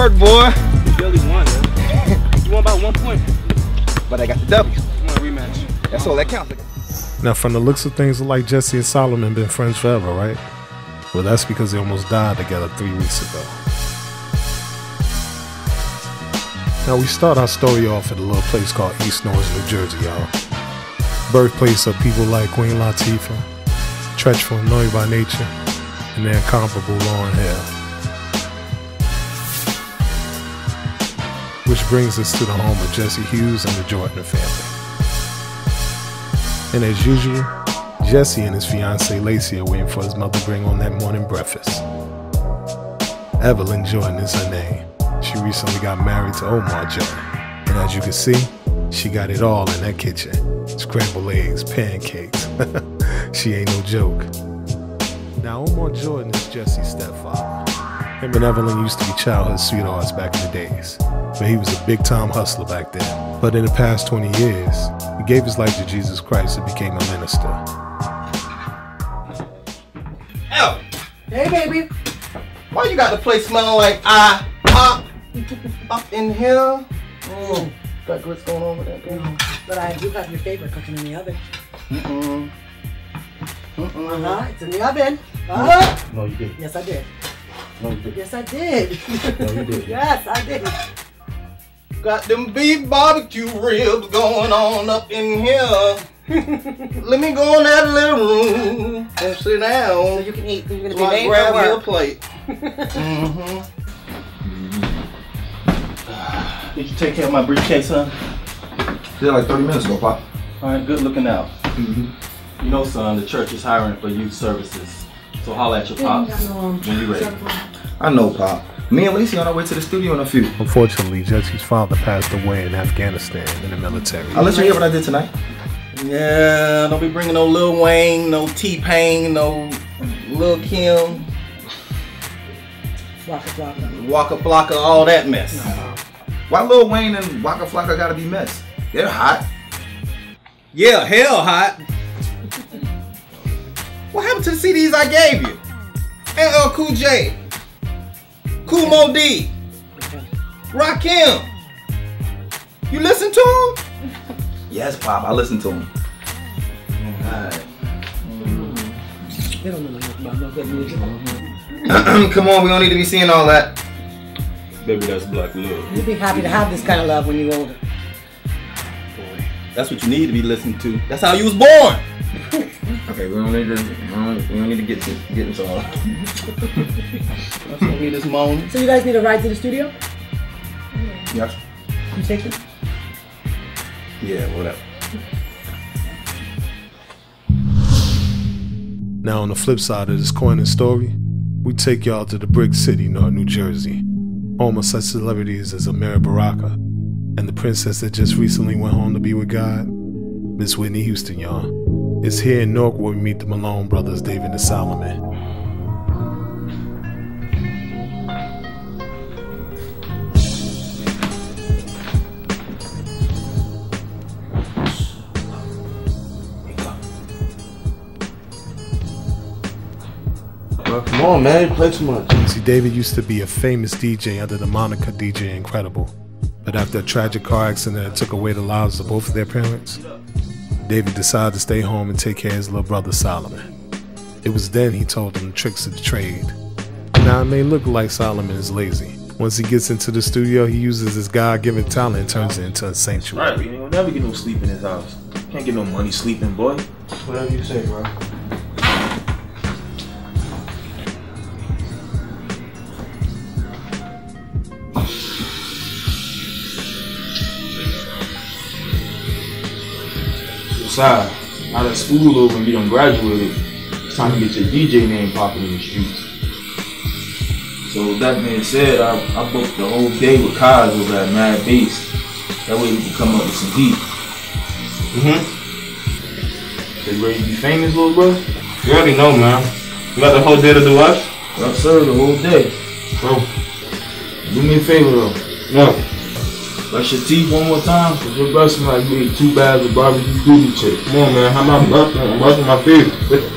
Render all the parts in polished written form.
work, boy. You barely won, man. You won by 1 point. But I got the W. You want a rematch. That's all that counts. Now, from the looks of things, it like Jessie and Solomon been friends forever, right? Well, that's because they almost died together 3 weeks ago. Now, we start our story off at a little place called East Orange, New Jersey, y'all. Birthplace of people like Queen Latifah, treacherous and annoyed by nature, and the incomparable Lauryn Hill. Which brings us to the home of Jessie Hughes and the Jordan family. And as usual, Jessie and his fiancée Lacey are waiting for his mother to bring on that morning breakfast. Evelyn Jordan is her name. She recently got married to Omar Jordan. And as you can see, she got it all in that kitchen. Scrambled eggs, pancakes. She ain't no joke. Now, Omar Jordan is Jessie's stepfather. Him and Evelyn used to be childhood sweethearts back in the days, but he was a big-time hustler back then. But in the past 20 years, he gave his life to Jesus Christ and became a minister. Ev, Hey, baby. why you got the place smelling like up in here? Got what's going on with that girl? But I do have your favorite cooking in the oven. It's in the oven. No, you didn't. Yes, I did. No, you didn't. Yes, I did. No, you didn't. Yes, I did. Got them beef barbecue ribs going on up in here. Let me go in that little room and sit down. So you can eat. You're gonna be While I late grab for your work. plate. Did you take care of my briefcase, son? Did like 30 minutes ago, Pop. Alright, good looking out. You know, son, the church is hiring for youth services. So holla at your pops when you ready. I know, Pop. Me and Lacey on our way to the studio in a few. Unfortunately, Jessie's father passed away in Afghanistan in the military. I'll let you hear what I did tonight. Yeah, don't be bringing no Lil Wayne, no T-Pain, no Lil Kim, Waka flocka. Waka Flocka, all that mess. Why Lil Wayne and Waka Flocka gotta be messed? They're hot. Yeah, hell hot. What happened to the CDs I gave you? LL Cool J, Kool Moe D, Rakim. You listen to him? Yes, Pop. I listened to him. Alright. They don't know nothing about no good music. Come on, we don't need to be seeing all that. Baby, that's black love. You'd be happy to have this kind of love when you're older. That's what you need to be listening to. That's how you was born. Okay, we don't need to get into all that. That's gonna be this moan. So you guys need a ride to the studio? Yes. You take them? Yeah, whatever. Now, on the flip side of this coin and story, we take y'all to the Brick City, North New Jersey, home of such celebrities as Amir Baraka and the princess that just recently went home to be with God, Miss Whitney Houston, y'all. It's here in Newark where we meet the Malone brothers, David and Solomon. Come on, man. You play too much. See, David used to be a famous DJ under the moniker DJ Incredible. But after a tragic car accident that took away the lives of both of their parents, David decided to stay home and take care of his little brother Solomon. It was then he told him the tricks of the trade. Now, it may look like Solomon is lazy. Once he gets into the studio, he uses his God-given talent and turns it into a sanctuary. Right, you'll never get no sleep in his house. Can't get no money sleeping, boy. Whatever you say, bro. Besides, now that school over and you done graduated, it's time to get your DJ name popping in the streets. So with that being said, I booked the whole day with Kaz over at Mad Bass. That way we can come up with some heat. So you ready to be famous, little bro? You already know, man. You got the whole day to do us? Yes, sir, the whole day. Bro, do me a favor though. No. Brush your teeth one more time, cause you're brushing like you ate 2 bags of barbecue booty chips. Come on, man. How am I brushing? I'm brushing my teeth.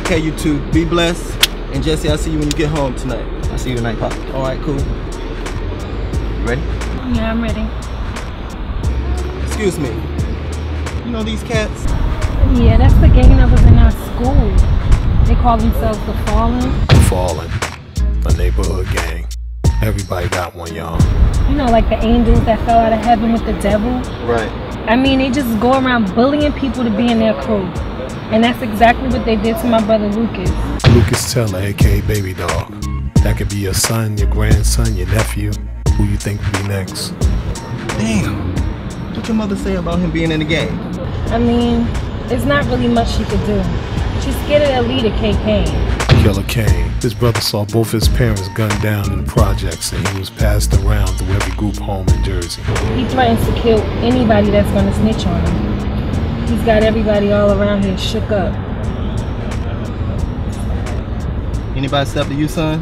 Okay, you two, be blessed. And Jessie, I'll see you when you get home tonight. I'll see you tonight, Pop. All right, cool. You ready? Yeah, I'm ready. Excuse me. You know these cats? Yeah, that's the gang that was in our school. They call themselves the Fallen. Fallen, a neighborhood gang. Everybody got one, y'all. You know, like the angels that fell out of heaven with the devil. Right. I mean, they just go around bullying people to be in their crew. And that's exactly what they did to my brother Lucas. Lucas Teller, aka Baby Dog. That could be your son, your grandson, your nephew. Who you think would be next? Damn. What your mother say about him being in the game? I mean, there's not really much she could do. She's scared of that leader, K. Kane. Killer Kane. His brother saw both his parents gunned down in the projects, and he was passed around through every group home in Jersey. He threatens to kill anybody that's gonna snitch on him. He's got everybody all around here shook up. Anybody step to you, son?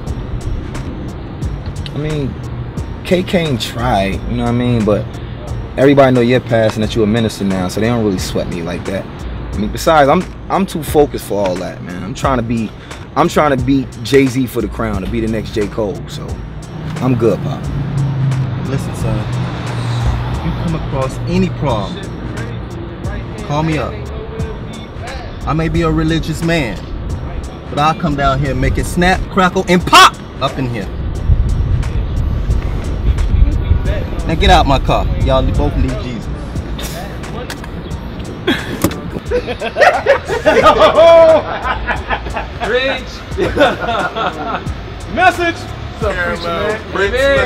I mean, K. Kane tried, you know what I mean? But everybody know your past and that you're a minister now, so they don't really sweat me like that. I mean, besides, I'm too focused for all that, man. I'm trying to beat Jay-Z for the crown, to be the next J. Cole, so I'm good, Pop. Listen, son. If you come across any problem, call me up. I may be a religious man, but I'll come down here and make it snap, crackle, and pop up in here. Now get out my car. Y'all both need Jesus. Preach. Message. What's up, preacher,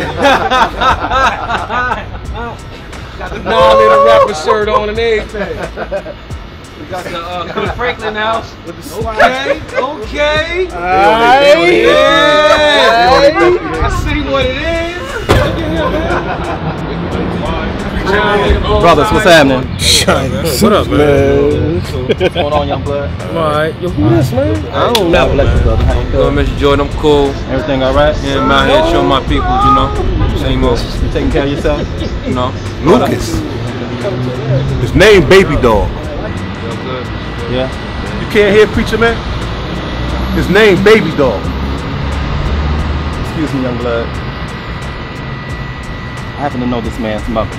got the non-little rapper shirt on and everything. We got the Franklin house with the swag. Okay. Alright. Yeah. I see what it is. Brothers, what's happening? What up, man? What's going on, young blood? Alright. Yo, who this, man? I don't know, Alexis, brother. How you Yo, doing? Mr. Jordan, I'm cool. Everything all right? Yeah, I'm out here showing my people, you know. Same old, You taking care of yourself? you know. Lucas. His name Baby Dog. Yeah. You can't hear Preacher Man? His name Baby Dog. Excuse me, young blood. I happen to know this man's mother.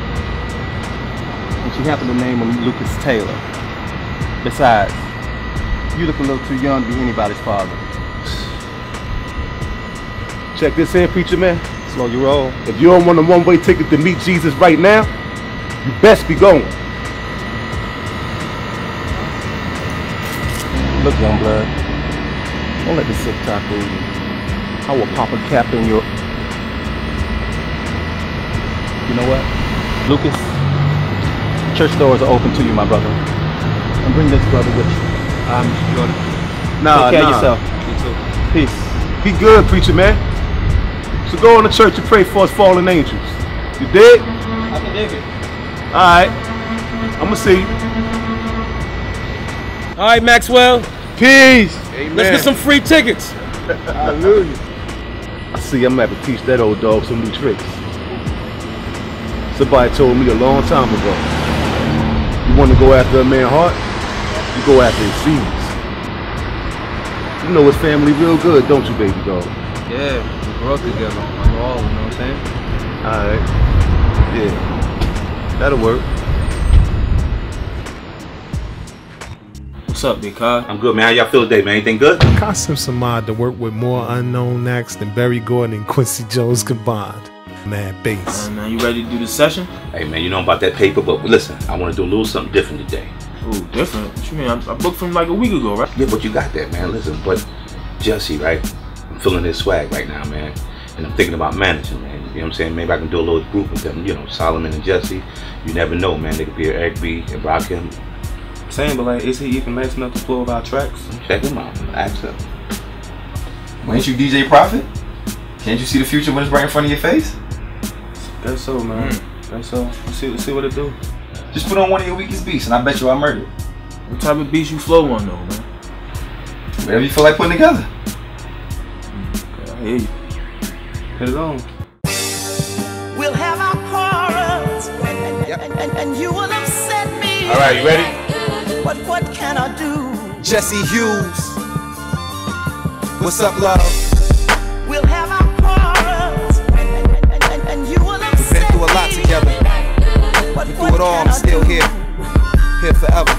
And she happened to name him Lucas Taylor. Besides, you look a little too young to be anybody's father. Check this here, Preacher Man. Slow your roll. If you don't want a one-way ticket to meet Jesus right now, you best be going. Look, young blood. Don't let the sick talk fool you. I will pop a cap in your... You know what? Lucas, the church doors are open to you, my brother. And bring this brother with you. Mr. Jordan. Nah, Take care of yourself. You too. Peace. Be good, Preacher Man. So go on to church and pray for us fallen angels. You dig? I can dig it. Alright. I'ma see you. All right, Maxwell. Peace. Amen. Let's get some free tickets. Hallelujah. I see I'm gonna have to teach that old dog some new tricks. Somebody told me a long time ago, you want to go after a man's heart, you go after his seeds. You know his family real good, don't you, baby dog? Yeah, we grew up together. I know all, you know what I'm saying? Alright. Yeah. That'll work. What's up, big car? I'm good, man. How y'all feel today, man? Anything good? Kasim Samad to work with more unknown acts than Barry Gordon and Quincy Jones combined. Mad bass. Now you ready to do the session? Hey, man, you know about that paper, but listen, I want to do a little something different today. Ooh, different? What you mean? I booked from like a week ago, right? Yeah, but you got that, man. Listen, but Jessie, right? I'm feeling his swag right now, man. And I'm thinking about managing, man. You know what I'm saying? Maybe I can do a little group with them, you know, Solomon and Jessie. You never know, man. They could be an Egg B and Rakim. Saying, but like, is he even nice enough to pull our tracks? Check him out. Ask him. Ain't you DJ Prophet? Can't you see the future when it's right in front of your face? That's so, man. That's so. Let's see what it do. Just put on one of your weakest beats and I bet you I murdered. What type of beats you flow on though, man? Whatever you feel like putting together. I hear you. Hit it on. We'll have our quarrels, and you will upset me. All right, you ready? But what can I do? Jessie Hughes. What's up, love? We'll have our quarrels, and you will We've been through a lot together. We through it all, I'm still here forever.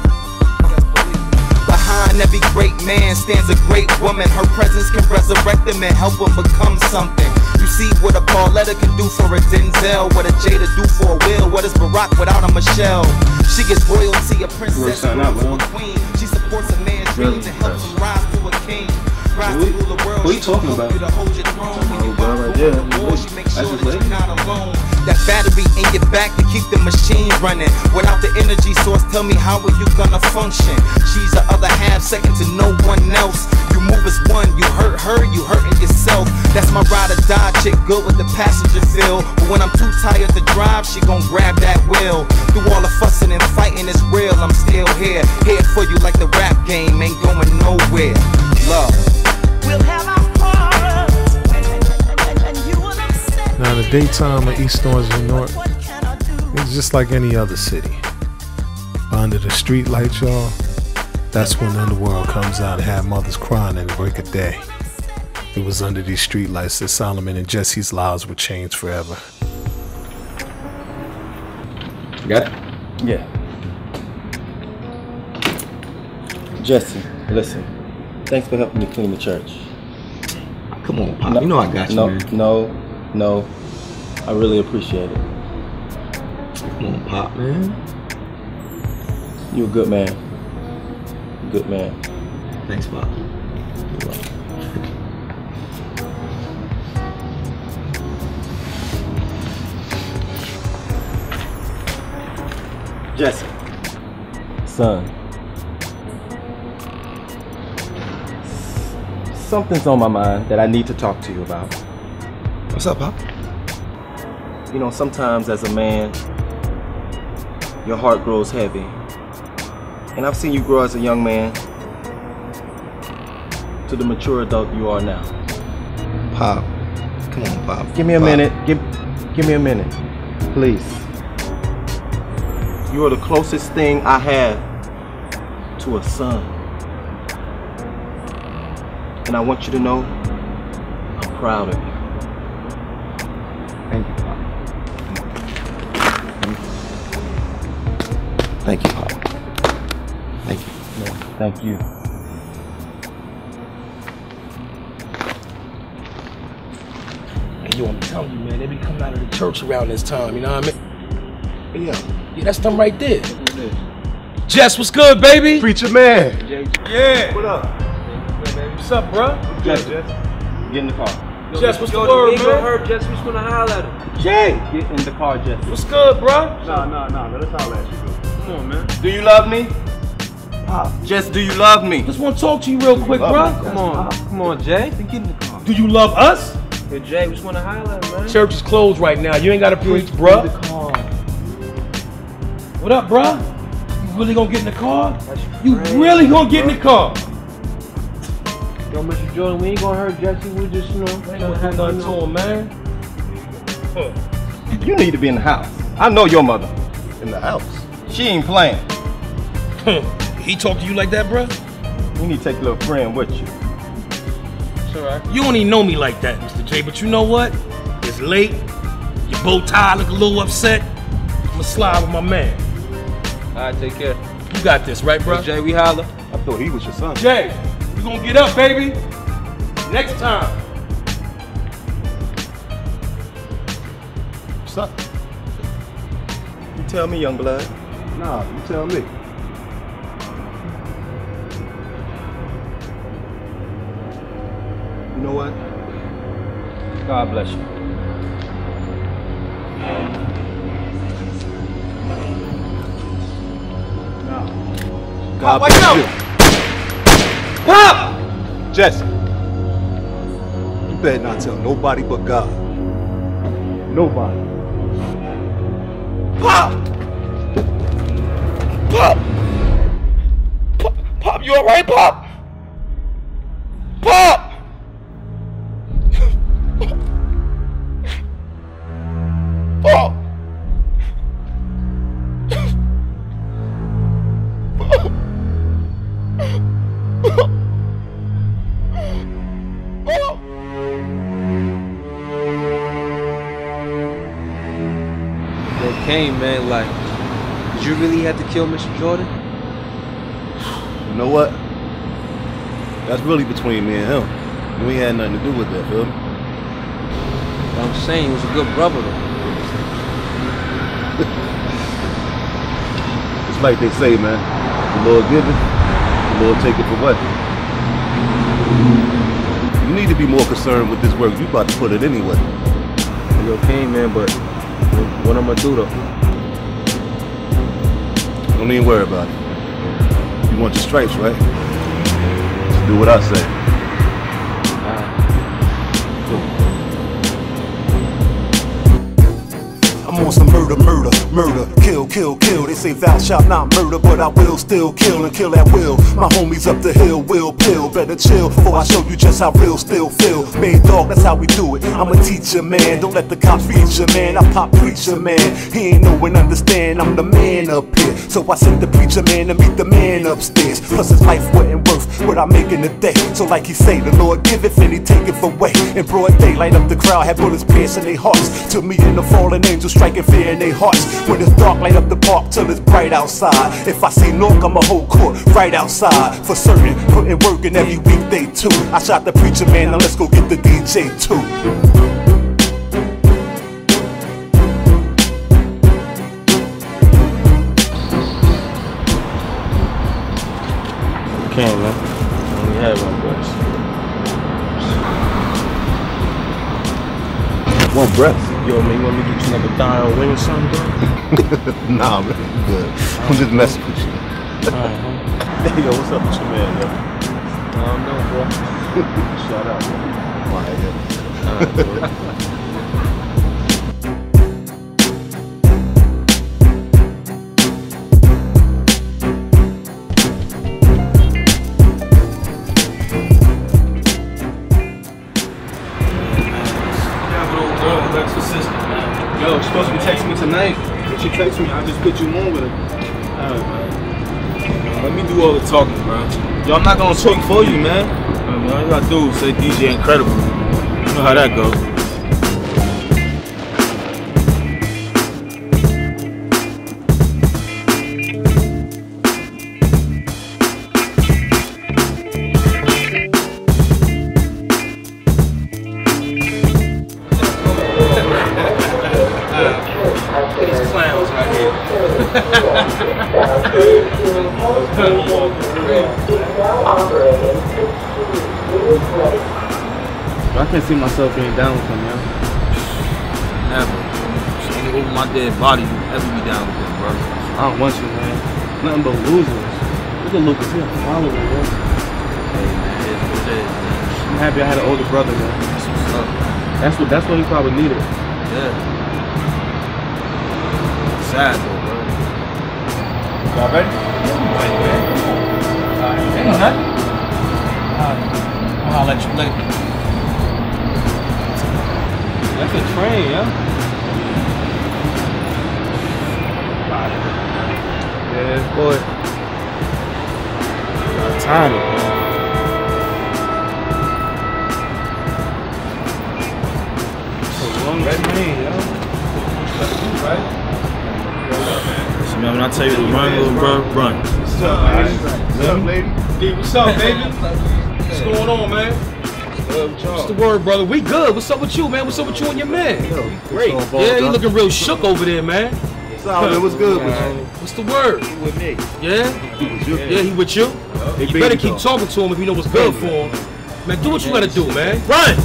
Behind every great man stands a great woman. Her presence can resurrect him and help him become something. You see what a Pauletta can do for a Denzel, what a Jada do for a Will, what is Barack without a Michelle? She gets royalty, a princess, a queen. She supports a man's dreams and helps him rise to a king. Rise to rule the world. What are you talking about? To hold your throne. That's his lady. That battery in your back to keep the machine running. Without the energy source, tell me how are you gonna function? She's the other half, second to no one else. You move as one, you hurt her, you hurting yourself. That's my ride or die chick, good with the passenger feel. But when I'm too tired to drive, she gon' grab that wheel. Through all the fussing and fighting is real, I'm still here. Here for you like the rap game, ain't going nowhere. Love. We'll have our quarrels, and you will accept. Now, the daytime of East Orange, New York, it's just like any other city. But under the streetlight, y'all, that's when the underworld comes out and have mothers crying in the break of day. It was under these streetlights that Solomon and Jesse's lives were changed forever. You got it? Yeah. Jesse, listen. Thanks for helping me clean the church. Come on, Pop. You know I got you, man. No. I really appreciate it. Come on, Pop, man. You're a good man. Good man. Thanks, Pop. You're welcome. Jesse. Son. Something's on my mind that I need to talk to you about. What's up, Pop? You know, sometimes as a man, your heart grows heavy. And I've seen you grow as a young man to the mature adult you are now. Pop. Come on, Pop. Give me a minute. Give me a minute. Please. You are the closest thing I have to a son. And I want you to know I'm proud of you. Thank you, Pop. Thank you, Pop. Thank you. No, thank you. Hey, yo, I'm telling you, man, they be coming out of the church around this time, you know what I mean? Yeah, that's them right there. Jess, what's good, baby? Preacher man. Yeah. What up? What's up, bro? Jess, get in the car. Jess, what's the word, man? Hurt Jess, we just wanna holler at him. Jay, Get in the car, Jess. what's good, bro? Nah. Let us holler at you, bro. Come on, man. Do you love me? Jess, do you love me? Just want to talk to you real quick, bro. Come on, Jay. Get in the car. Do you love us? Hey, Jay, we just wanna holler at him, man. Church is closed right now. You ain't gotta preach, bro. In the car. What up, bro? You really gonna get in the car? You really gonna get in the car? Yo, Mr. Jordan, we ain't gonna hurt Jesse. We just, you know, Ain't gonna have nothing to him, man. You need to be in the house. I know your mother. In the house. She ain't playing. He talk to you like that, bro? You need to take your little friend with you. It's alright. You don't even know me like that, Mr. J, but you know what? It's late. Your bow tie look a little upset. I'ma slide with my man. Alright, take care. You got this, right, bro? Jay, we holler. I thought he was your son. Jay, you gonna get up, baby. Next time. What's up? You tell me, young blood. Nah, you tell me. You know what? God bless you. God Wake up! Pop! Jesse, you better not tell nobody but God. Nobody. Pop! Pop! Pop, you alright, Pop? Pop! Pop! Pop! Kane, man, like, did you really have to kill Mr. Jordan? You know what? That's really between me and him. We ain't had nothing to do with that, feel me? I'm saying he was a good brother, though. It's like they say, man. The Lord give it, the Lord take it for what? You need to be more concerned with this work. You about to put it anyway. You're okay, man, but what I'm gonna do, though? Don't even worry about it. You want your stripes, right? Just do what I say. I'm on some murder, kill, kill, kill. They say thou shalt not murder, but I will still kill and kill at will. My homies up the hill will pill. Better chill before I show you just how real still feel. Main dog, that's how we do it. I'm a teacher, man. Don't let the cops reach you, man. I pop preacher, man. He ain't know and understand. I'm the man up here. So I sent the preacher man to meet the man upstairs. Plus his life wasn't worth what I make in a day. So like he say, the Lord give it, then he take it away. In broad daylight up the crowd, had bullets piercing their hearts. To me and the fallen angels striking fear in their hearts. When it's dark, light up the park till it's bright outside. If I see Nork, I'ma hold court right outside. For certain, putting work in every weekday too. I shot the preacher man, now let's go get the DJ too. Can't, man. Only had one breath. One breath? Yo, man, you want me to get you like a Tyrone wing or something, bro? Nah, man, you good. I'm just messing with you. Alright, Hey, yo, what's up with your man, yo? I don't know, bro. Shout out, man. Alright, yo. Alright, bro. Yo, she's supposed to be texting me tonight. If she texts me, I'll just put you on with her. Alright, man. Let me do all the talking, bro. Yo, I'm not gonna speak for you, man. All you gotta do is say DJ Incredible. You know how that goes. I can't see myself being down with him, man. Never. Ain't over my dead body, you ever be down with him, bro. I don't want you, man. Nothing but losers. Look at Lucas, he's a follower, bro. Hey, man, it's what it is, man. I'm happy I had an older brother, man. That's what's up. That's what he probably needed. Yeah. Sad, though, bro. Y'all ready? Right, man. Ain't nothing. I'll let you later. That's a train, yeah? Yeah, boy. Got time, man. So long train, yo. Right? So, man, when I tell you to run, little bro, run. What's up, lady? What's up, lady? Dude, what's up, baby? What's going on, man? What's the word, brother? We good. What's up with you, man? What's up with you and your man? Great. Yeah, you looking real shook over there, man. Solid, what's good with you? What's the word? He with me. Yeah? Yeah, he with you? You better keep talking to him if you know what's good for him. Man, do what you gotta do, man. Run!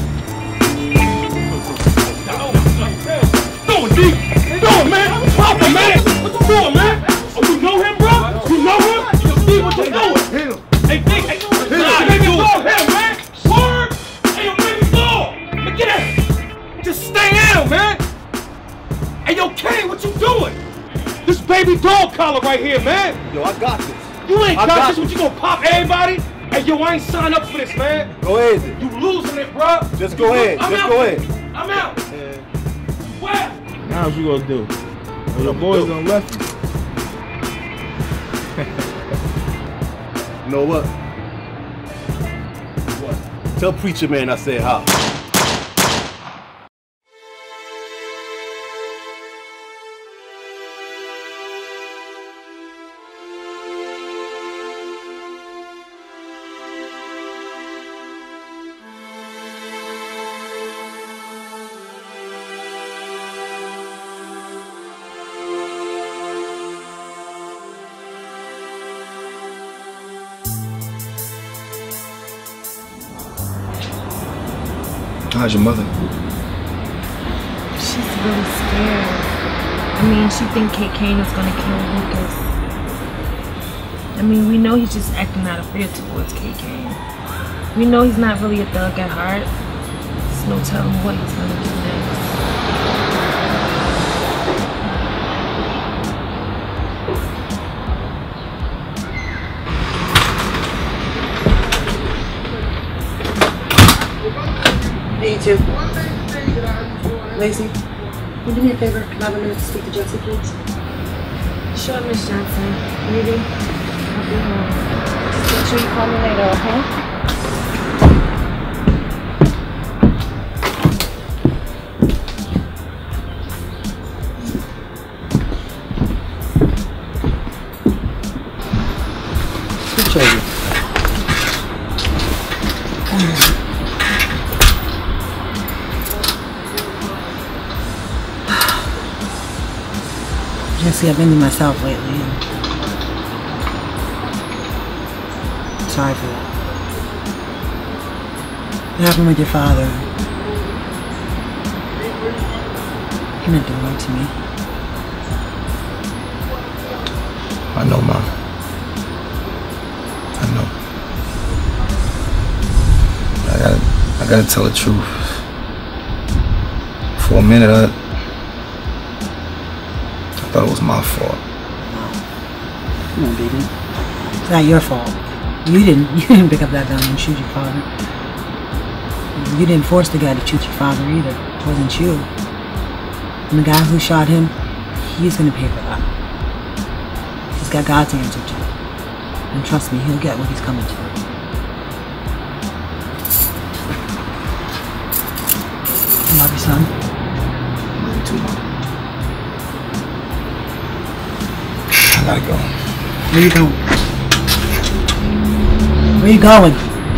Going deep! Going, man! Pop him, man! What you doing, man? Oh, you know him, bro? You know him? Yo, Steve, what you doing? Hey, Dick, hey, make it off him, man! Word! Hey, yo, make it off! Get it! Just stay down, man! Hey, yo, Kane, what you doing? This baby dog collar right here, man! Yo, I got this. You ain't got this. What, you gonna pop everybody? Hey, yo, I ain't signed up for this, man. Go ahead, then. You losing it, bro. Just go ahead. Just go ahead. I'm out. Where? Now what you gonna do? Well, your boys done left you. You know what? What? Tell Preacher Man I said hi. How's your mother? She's really scared. I mean, she think Kane is gonna kill Lucas. I mean, we know he's just acting out of fear towards Kane. We know he's not really a thug at heart. There's no telling what he's gonna do next. Hey, you two. Lacey, can you do me a favor? Can I have a minute to speak to Jessie, please? Sure, Miss Johnson. Maybe I'll be home. Just make sure you call me later, okay? Good choice. Jessie, I've been to myself lately. And sorry for that. What happened with your father? He meant the world to me. I know, Mom. I know. I gotta tell the truth. For a minute, I thought it was my fault. Come on, baby. It's not your fault. You didn't pick up that gun and shoot your father. You didn't force the guy to shoot your father either. It wasn't you. And the guy who shot him, he's gonna pay for that. He's got God to answer to. And trust me, he'll get what he's coming to. Love you, son. Love you too, Mom. I gotta go. Where you going? Where you going?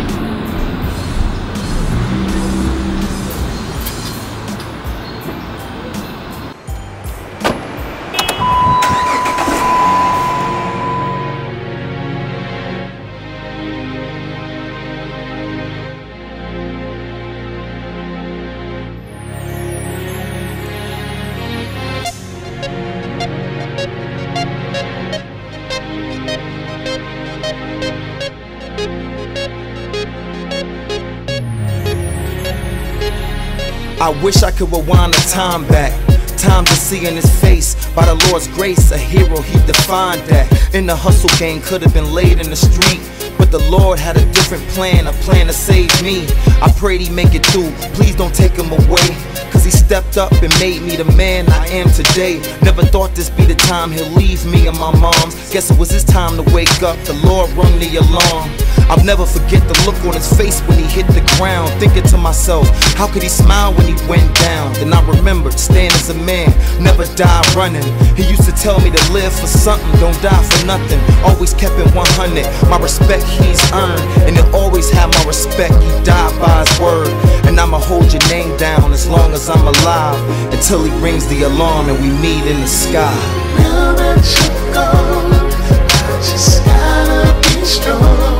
I wish I could rewind the time back. Time to see in his face, by the Lord's grace, a hero he defined that. In the hustle game, could have been laid in the street, but the Lord had a different plan, a plan to save me. I prayed he make it through, please don't take him away, cause he stepped up and made me the man I am today. Never thought this be the time he'll leave me and my mom's. Guess it was his time to wake up, the Lord rung the alarm. I'll never forget the look on his face when he hit the ground, thinking to myself, how could he smile when he went down? Then I remembered, stand as a man, never die running. He used to tell me to live for something, don't die for nothing. Always kept it 100, my respect he's earned, and he'll always have my respect, he died by his word. And I'ma hold your name down as long as I'm alive, until he rings the alarm and we meet in the sky. Now that you're gone, I just gotta be strong.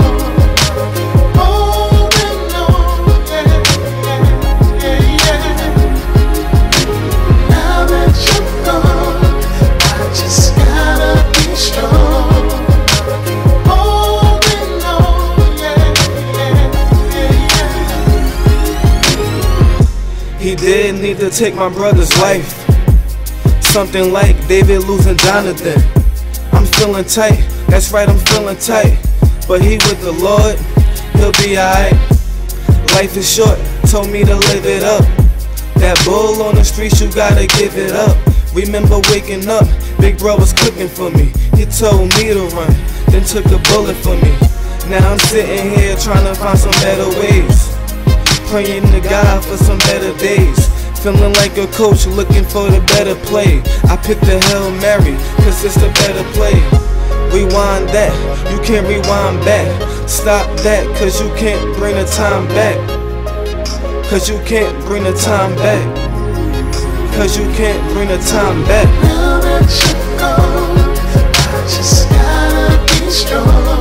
He did need to take my brother's life, something like David losing Jonathan. I'm feeling tight, that's right, I'm feeling tight, but he with the Lord, he'll be alright. Life is short, told me to live it up. That bull on the streets, you gotta give it up. Remember waking up, big bro was cooking for me. He told me to run, then took a bullet for me. Now I'm sitting here trying to find some better ways, praying to God for some better days. Feeling like a coach looking for the better play. I picked the Hail Mary, cause it's the better play. Rewind that, you can't rewind back. Stop that, cause you can't bring the time back. Cause you can't bring the time back. Cause you can't bring the time back. Now that you're gone, I just gotta be strong.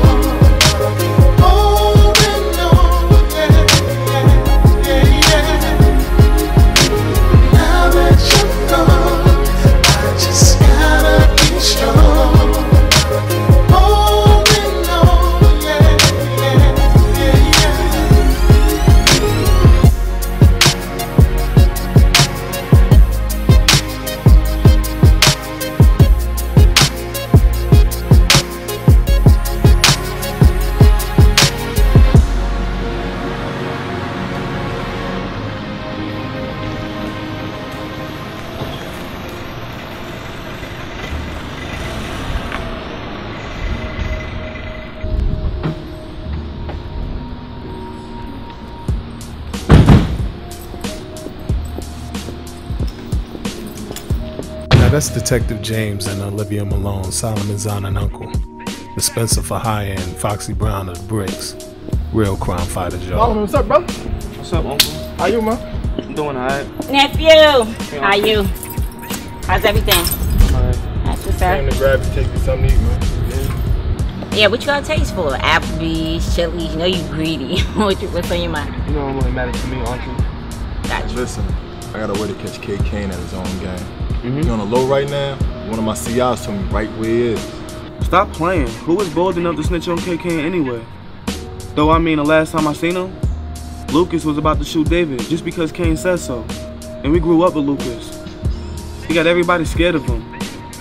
that's Detective James and Olivia Malone, Solomon's aunt and uncle. Dispenser for hire and Foxy Brown of the Bricks. Real crime fighters, y'all. What's up, bro? What's up, uncle? How you, man? I'm doing alright. Nephew, how you? How's everything? Alright. That's what's up. Came to grab you, take you something to eat, man. Yeah, what you got a taste for? Applebee's, Chili's, you know you greedy. What's on your mind? You know what really matters to me, aren't you? Gotcha. Listen, I got a way to catch K. Kane at his own game. He on the low right now. One of my CIs told me right where he is. Stop playing. Who was bold enough to snitch on KK anyway? Though I mean, the last time I seen him, Lucas was about to shoot David just because Kane said so. And we grew up with Lucas. He got everybody scared of him.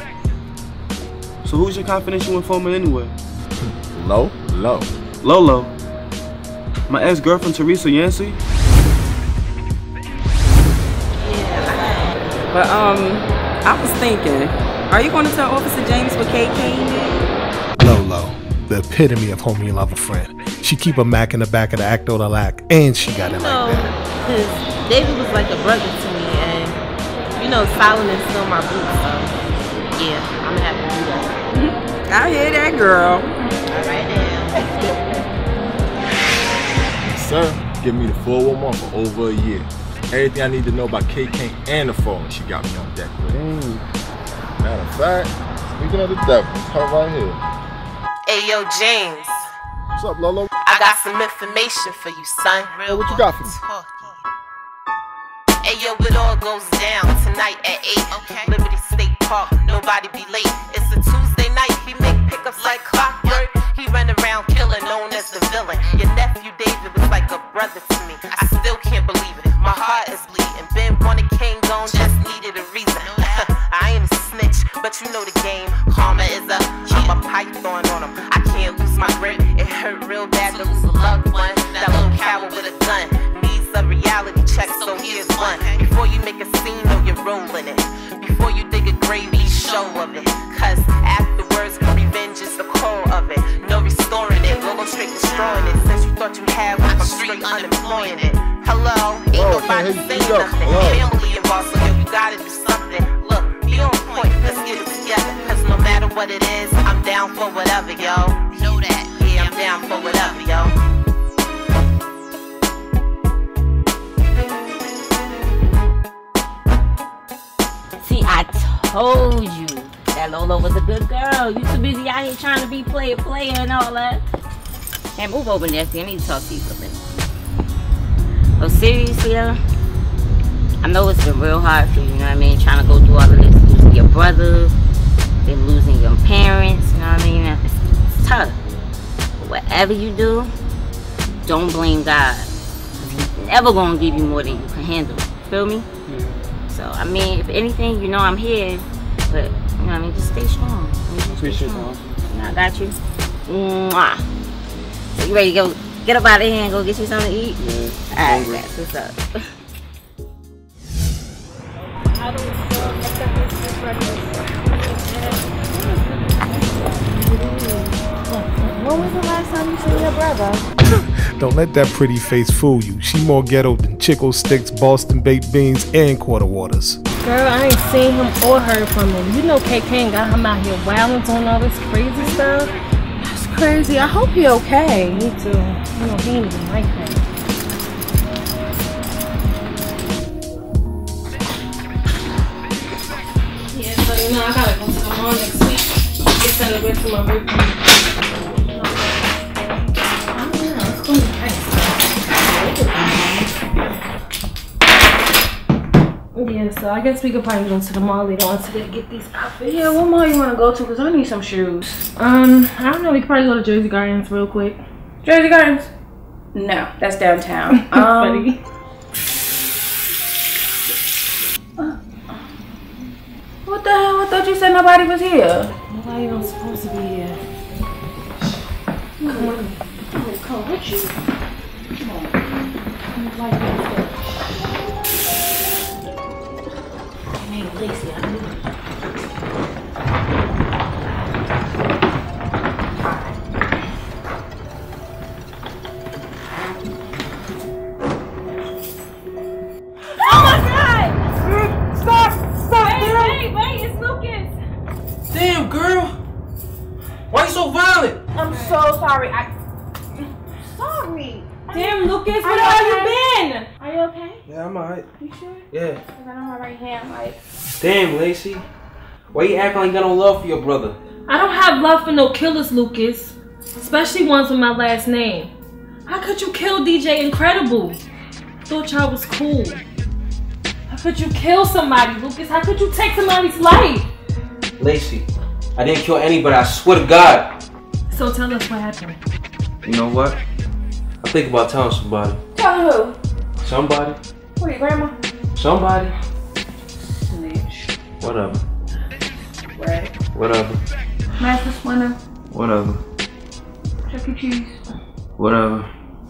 So who's your confidential informant anyway? Lola. Lola. My ex-girlfriend Teresa Yancey? But I was thinking, are you going to tell Officer James what K came in? Lolo, the epitome of homie love a friend. She keep a Mac in the back of the act or the lack, and she got it like that. Because David was like a brother to me, and you know Solomon's still my boo, so yeah, I'm gonna have to do that. I hear that, girl. All right now. Sir, give me the 411 for over a year. Everything I need to know about K. Kane and the phone, she got me on deck with. Matter of fact, speaking of the devil, it's her right here. Hey yo, James. What's up, Lola? I got some information for you, son. Hey, what you got for me? Hey yo, it all goes down tonight at 8. Okay. Liberty State Park, nobody be late. It's a Tuesday night, he make pickups like clockwork. He run around killing, known as the villain. Your nephew David was like a brother to me. I still can't believe it. My heart is bleeding. Ben wanted King gone, just needed a reason. I ain't a snitch, but you know the game. Karma is up. I'm a python on him. I can't lose my grip. It hurt real bad to lose a loved one. That little coward with a gun needs a reality check, so here's one. Before you make a scene, know you're rolling it. Before you dig a grave, be show of it. Cause afterwards, revenge is the core of it. No restoring it, we'll go straight destroying it. Since you thought you had one, I'm straight unemploying it. Hello, ain't nobody saying nothing. Family involved, so yo, you gotta do something. Look, be on point, let's get it together. Cause no matter what it is, I'm down for whatever, yo. Know that? Yeah, I'm down for whatever, yo. See, I told you that Lola was a good girl. You too busy out here trying to be player and all that. Hey, move over, Nessie. I need to talk to you for a minute. Oh, seriously, though? I know it's been real hard for you, you know what I mean? Trying to go through all of this, losing your brother, then losing your parents, you know what I mean? It's tough. But whatever you do, don't blame God. He's never gonna give you more than you can handle. Feel me? So, I mean, if anything, you know I'm here, but, you know what I mean? Just stay strong. Appreciate that. You know, I got you. Mwah. So, you ready to go? Get up out of here and go get you something to eat? Yeah. Alright, that's what's up. When was the last time you seen your brother? Don't let that pretty face fool you. She more ghetto than Chico Sticks, Boston baked beans, and quarter waters. Girl, I ain't seen him or heard from him. You know KK got him out here wilding, doing all this crazy stuff. That's crazy. I hope he okay. Me too. You know, he ain't even like that. Yeah, so you know, I gotta go to the mall next week. Get celebrate for my birthday. Yeah, so I guess we could probably go to the mall later on today to get these outfits. Yeah, what mall you want to go to? Because I need some shoes. I don't know. We could probably go to Jersey Gardens real quick. Jersey Gardens? No, that's downtown. Buddy. What the hell? I thought you said nobody was here. Nobody was supposed to be here. Come on. Come with you. Come on. Lacey, I knew it. Oh my God! Stop! Wait, it's not sorry. Sorry. Damn, Lucas, where have you been? Are you okay? Yeah, I'm alright. You sure? Yeah. I got on my right hand, like. Damn, Lacey. Why you acting like you got no love for your brother? I don't have love for no killers, Lucas. Especially ones with my last name. How could you kill DJ Incredible? Thought y'all was cool. How could you kill somebody, Lucas? How could you take somebody's life? Lacey, I didn't kill anybody, I swear to God. So tell us what happened. You know what? I think about telling somebody. Tell who? Somebody. Who, your grandma? Somebody. Snitch. Whatever. Right. Whatever. Master Splinter. Whatever. Chuck E. Cheese. Whatever.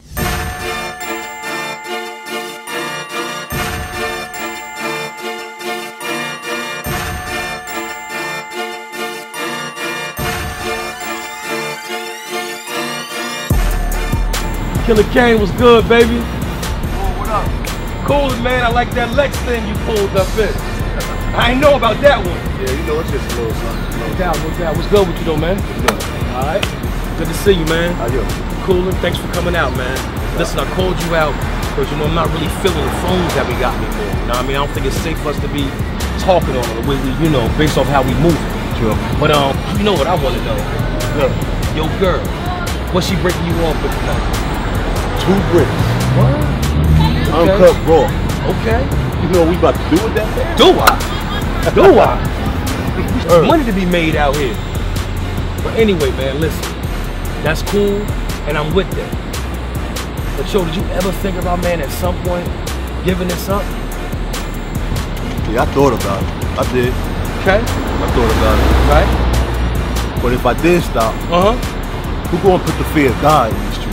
Killer Kane was good, baby. Oh, what up? Cool, man. I like that Lex thing you pulled up in. I ain't know about that one. Yeah, you know, it's just a little something. No doubt, no doubt. What's good with you, though, man? Good. All right. Good to see you, man. How you? Coolin'. Thanks for coming out, man. Listen, I called you out because, you know, I'm not really feeling the phones that we got anymore. You know what I mean? I don't think it's safe for us to be talking on it the way we, you know, based off how we move. Sure. But, you know what I want to know? Good. Yo, girl, what's she breaking you off with tonight? 2 bricks. What? Uncut raw. Okay. You know what we about to do with that, man? Do I? Do I? There's money to be made out here. But anyway, man, listen. That's cool, and I'm with that. But yo, did you ever think about, man, at some point, giving this up? Yeah, I thought about it. I did. Okay. I thought about it. Right? But if I did stop, who gonna put the fear of God in the streets?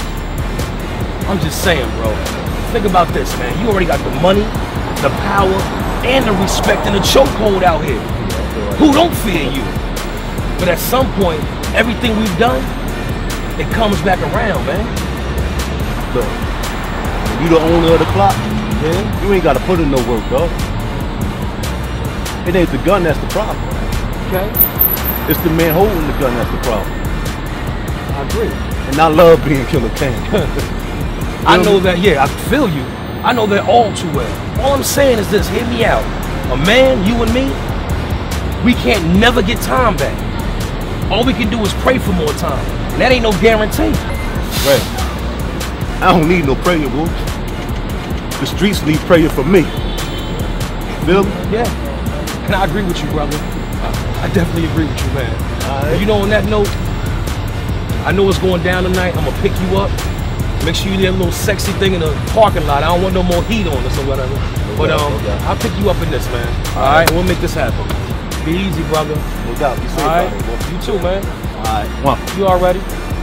I'm just saying, bro. Think about this, man. You already got the money, the power, and the respect and the chokehold out here. Who don't fear you? But at some point, everything we've done, it comes back around, man. Look, when you the owner of the clock, you ain't gotta put in no work, dog. It ain't the gun that's the problem. Okay. It's the man holding the gun that's the problem. I agree. And I love being Killer Kane. I know that, yeah, I feel you. I know that all too well. All I'm saying is this, hear me out. A man, you and me, we can't never get time back. All we can do is pray for more time. And that ain't no guarantee. Right. I don't need no prayer, boo. The streets need prayer for me. Feel me? Yeah. And I agree with you, brother. I definitely agree with you, man. Right. You know, on that note, I know what's going down tonight. I'm gonna pick you up. Make sure you do that little sexy thing in the parking lot. I don't want no more heat on us or whatever. But I'll pick you up in this, man. All right, and we'll make this happen. Be easy, brother. No doubt. Be safe. All right. You too, man. All right. Come on. You all ready?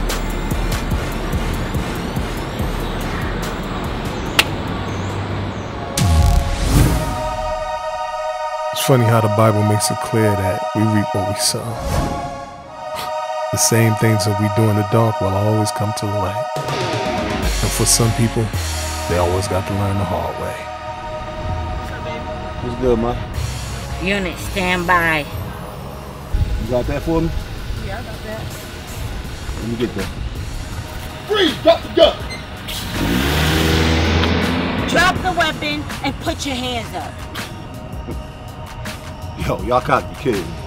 It's funny how the Bible makes it clear that we reap what we sow. The same things that we do in the dark will always come to the light. And for some people, they always got to learn the hard way. What's good, ma? Unit, stand by. You got that for me? Yeah, I got that. Let me get that. Freeze! Drop the gun! Drop the weapon and put your hands up. Yo, y'all can't be kidding me.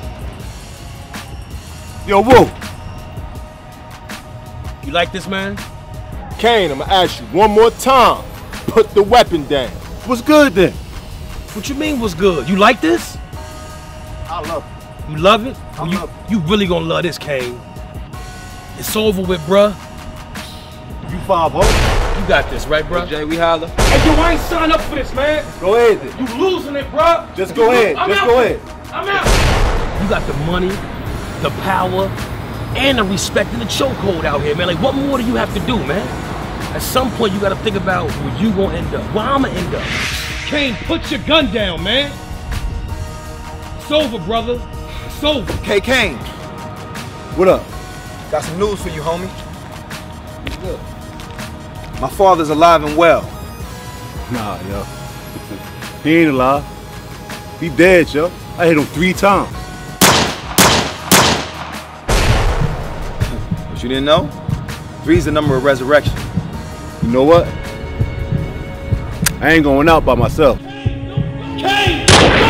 Yo, whoa! You like this, man? Kane, I'm gonna ask you one more time. Put the weapon down. What's good then? What you mean what's good? You like this? I love it. You love it? Well, you really gonna love this, Kane. It's over with, bruh. You 5-0? You got this, right, bruh? Jay, we holler. Hey, yo, I ain't signed up for this, man. Go ahead then. You losing it, bruh. Just go ahead. I'm Just out. go ahead. I'm out. You got the money, the power, and the respect and the chokehold out here, man. Like, what more do you have to do, man? At some point, you gotta think about where you gonna end up, where I'ma end up. Kane, put your gun down, man. It's over, brother. It's over. Hey, Kane. What up? Got some news for you, homie. What's good? My father's alive and well. Nah, yo. He ain't alive. He dead, yo. I hit him 3 times. But you didn't know? 3's the number of resurrection. You know what? I ain't going out by myself. Kane,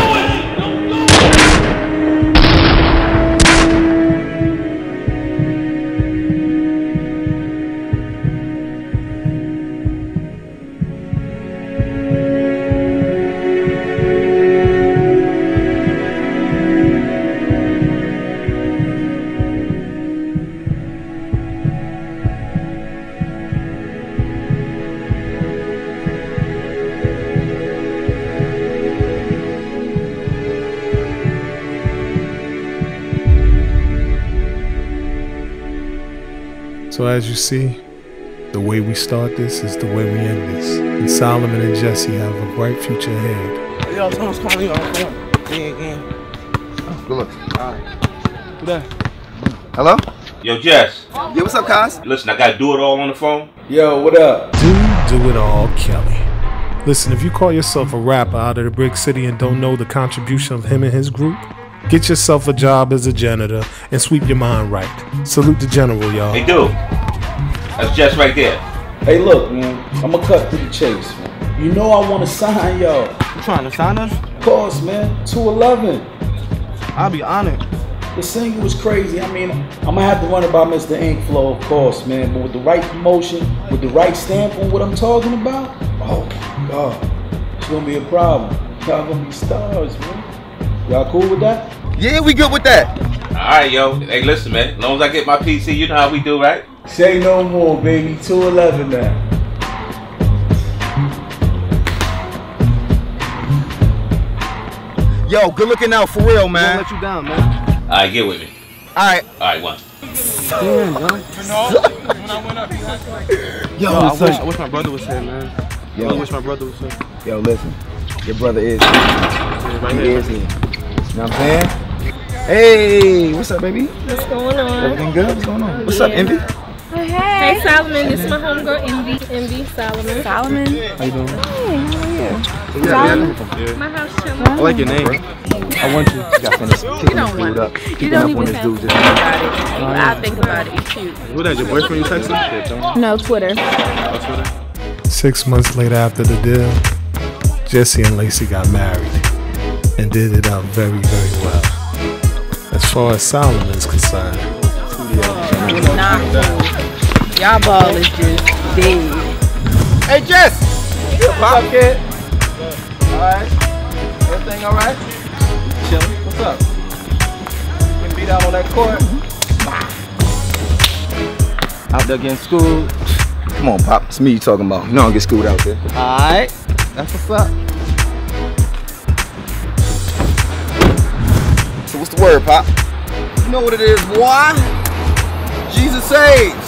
So as you see, the way we start this is the way we end this. And Solomon and Jessie have a bright future ahead. Yo, someone's calling you on the phone. See you again. Oh, good look. All right. Who that? Hello? Yo, Jess. Yeah, what's up, Cos? Listen, I gotta do it all on the phone. Yo, what up? Do it all, Kelly. Listen, if you call yourself a rapper out of the big city and don't know the contribution of him and his group, get yourself a job as a janitor and sweep your mind right. Salute the general, y'all. Hey, dude. That's Jess right there. Hey, look, man. I'ma cut to the chase, man. You know I want to sign y'all. You trying to sign us? Of course, man. 211. I'll be honored. The single was crazy. I mean, I'm gonna have to run it by Mr. Inkflow, of course, man. But with the right promotion, with the right stamp on what I'm talking about, oh my God, it's gonna be a problem. Y'all gonna be stars, man. Y'all cool with that? Yeah, we good with that. Alright, yo. Hey, listen, man. As long as I get my PC, you know how we do, right? Say no more, baby. 211 now. Yo, good looking out for real, man. Don't let you down, man. Alright, get with me. Alright. Alright, one. Yo, I wish my brother was here, man. Yo. I wish my brother was here. Yo, listen. Your brother is here. Right He here. is here. You know what I'm saying? Hey, what's up, baby? What's going on? Everything good? What's going on? What's up, Envy? Hey, Solomon, this is my homegirl, Envy, Solomon. Solomon? How you doing? Hey, how are you? My house chilling. I like your name. I want you. You got finished kicking this dude up. You don't even have to think about it. I'll think about it. It's cute. Who that, your boyfriend you texting? No, Twitter. Oh, Twitter? 6 months later after the deal, Jessie and Lacey got married and did it out very, very well. As far as Solomon's concerned, Nah, y'all ball is just dead. Hey, Jess! What's up, kid? Alright. Everything alright? Chillin'. What's up? Getting beat out on that court? Out there getting schooled? Come on, Pop. It's me you talking about. You know I don't get schooled out there. Alright. That's what's up. So what's the word, Pop? You know what it is, boy? Jesus save.